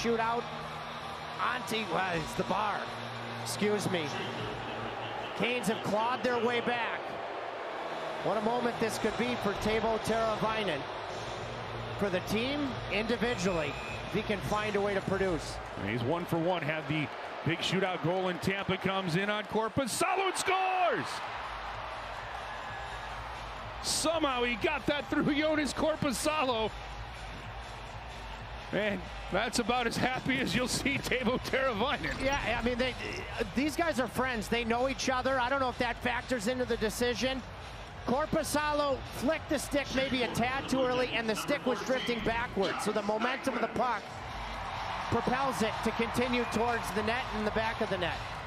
shootout. It's the bar. Excuse me. Canes have clawed their way back. What a moment this could be for Teuvo Teravainen. For the team, individually, if he can find a way to produce. And he's 1 for 1, had the big shootout goal, and Tampa comes in on Korpisalo and scores! Somehow he got that through Joonas Korpisalo. And that's about as happy as you'll see Teuvo Teravainen. Yeah, I mean, these guys are friends. They know each other. I don't know if that factors into the decision. Korpisalo flicked the stick maybe a tad too early, and the stick was drifting backwards. So the momentum of the puck propels it to continue towards the net and the back of the net.